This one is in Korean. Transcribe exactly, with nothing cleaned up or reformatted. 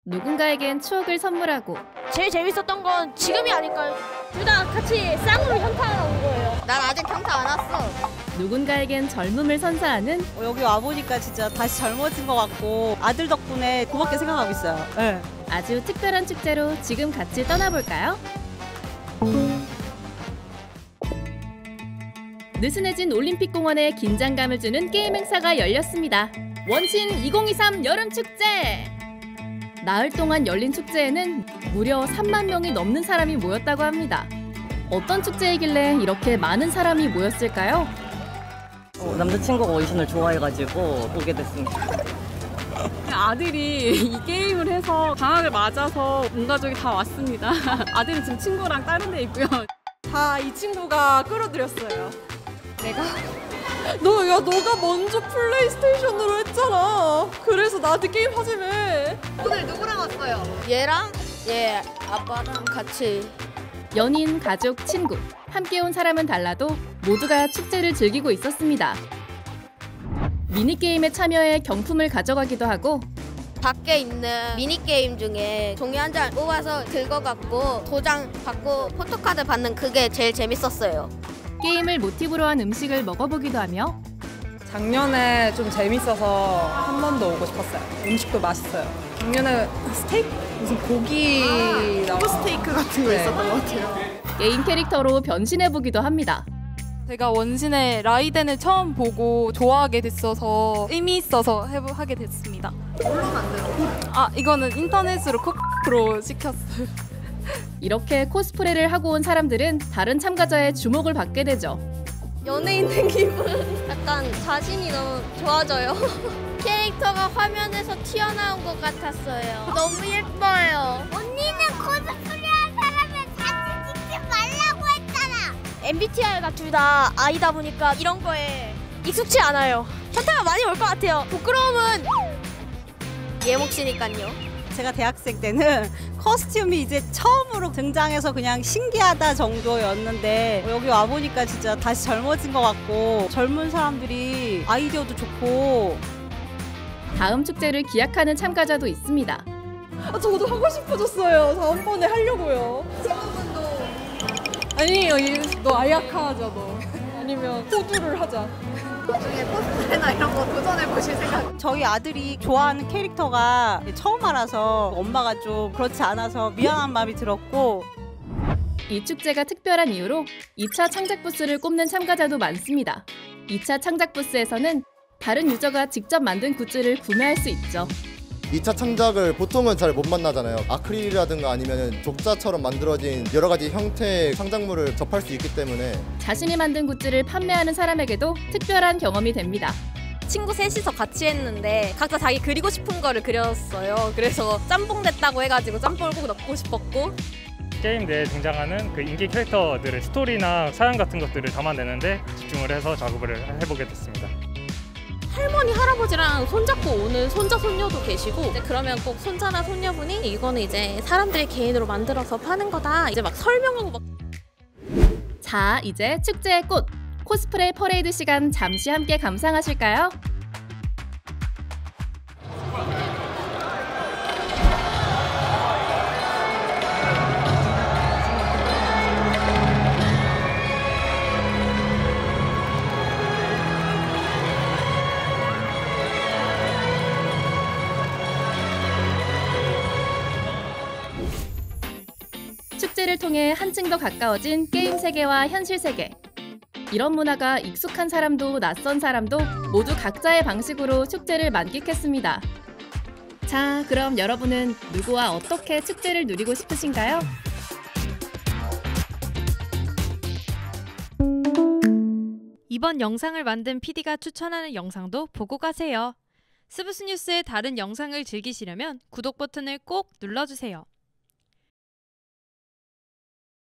누군가에겐 추억을 선물하고 제일 재밌었던 건 지금이 아닐까요? 둘 다 같이 쌍으로 현타 온 거예요. 난 아직 현타 안 왔어. 누군가에겐 젊음을 선사하는 어, 여기 와보니까 진짜 다시 젊어진 것 같고 아들 덕분에 고맙게 생각하고 있어요. 네. 아주 특별한 축제로 지금 같이 떠나볼까요? 느슨해진 올림픽공원에 긴장감을 주는 게임 행사가 열렸습니다. 원신 이천이십삼 여름축제! 나흘 동안 열린 축제에는 무려 삼만 명이 넘는 사람이 모였다고 합니다. 어떤 축제이길래 이렇게 많은 사람이 모였을까요? 어, 남자친구가 원신을 좋아해가지고 오게 됐습니다. 아들이 이 게임을 해서 방학을 맞아서 온 가족이 다 왔습니다. 아들은 지금 친구랑 다른 데 있고요. 다 이 친구가 끌어들였어요. 내가? 너, 야, 너가 먼저 플레이스테이션으로 했잖아. 그래서 나한테 게임 하자며. 오늘 누구랑 왔어요? 얘랑 얘 아빠랑 같이. 연인, 가족, 친구 함께 온 사람은 달라도 모두가 축제를 즐기고 있었습니다. 미니게임에 참여해 경품을 가져가기도 하고 밖에 있는 미니게임 중에 종이 한 장 뽑아서 긁어갖고 도장 받고 포토카드 받는 그게 제일 재밌었어요. 게임을 모티브로 한 음식을 먹어보기도 하며 작년에 좀 재밌어서 한 번 더 오고 싶었어요. 음식도 맛있어요. 작년에 스테이크? 무슨 고기 나온 스테이크 같은 거 있었던 것 같아요. 게임 캐릭터로 변신해보기도 합니다. 제가 원신의 라이덴을 처음 보고 좋아하게 됐어서 의미 있어서 해보, 하게 됐습니다. 뭘로 만들어? 아, 이거는 인터넷으로 코크로 시켰어요. 이렇게 코스프레를 하고 온 사람들은 다른 참가자의 주목을 받게 되죠. 연예인 된 기분. 약간 자신이 너무 좋아져요. 캐릭터가 화면에서 튀어나온 것 같았어요. 너무 예뻐요. 언니는 코스프레한 사람을 사진 찍지 말라고 했잖아. 엠비티아이가 둘 다 아이다 보니까 이런 거에 익숙치 않아요. 현타가 많이 올 것 같아요. 부끄러움은 얘 몫이니까요. 제가 대학생 때는 커스튬이 이제 처음으로 등장해서 그냥 신기하다 정도였는데 여기 와보니까 진짜 다시 젊어진 것 같고 젊은 사람들이 아이디어도 좋고. 다음 축제를 기약하는 참가자도 있습니다. 아, 저도 하고 싶어졌어요. 다음번에 하려고요. 친구분도 아니에요. 너 아야카 하자, 너. 아니면 호두를 하자. 나중에 코스프레나 이런 거 도전해보실 생각? 저희 아들이 좋아하는 캐릭터가 처음 알아서 엄마가 좀 그렇지 않아서 미안한 마음이 들었고. 이 축제가 특별한 이유로 이 차 창작 부스를 꼽는 참가자도 많습니다. 이 차 창작 부스에서는 다른 유저가 직접 만든 굿즈를 구매할 수 있죠. 이 차 창작을 보통은 잘 못 만나잖아요. 아크릴이라든가 아니면 족자처럼 만들어진 여러 가지 형태의 창작물을 접할 수 있기 때문에 자신이 만든 굿즈를 판매하는 사람에게도 특별한 경험이 됩니다. 친구 셋이서 같이 했는데 각자 자기 그리고 싶은 거를 그렸어요. 그래서 짬뽕 됐다고 해가지고 짬뽕을 꼭 넣고 싶었고. 게임 내에 등장하는 그 인기 캐릭터들의 스토리나 사연 같은 것들을 담아내는데 집중을 해서 작업을 해보게 됐습니다. 할머니, 할아버지랑 손잡고 오는 손자, 손녀도 계시고 이제 그러면 꼭 손자나 손녀분이 이거는 이제 사람들이 개인으로 만들어서 파는 거다 이제 막 설명하고 막. 자, 이제 축제의 꽃! 코스프레 퍼레이드 시간 잠시 함께 감상하실까요? 축제를 통해 한층 더 가까워진 게임 세계와 현실 세계. 이런 문화가 익숙한 사람도 낯선 사람도 모두 각자의 방식으로 축제를 만끽했습니다. 자, 그럼 여러분은 누구와 어떻게 축제를 누리고 싶으신가요? 이번 영상을 만든 피디가 추천하는 영상도 보고 가세요. 스브스 뉴스의 다른 영상을 즐기시려면 구독 버튼을 꼭 눌러주세요.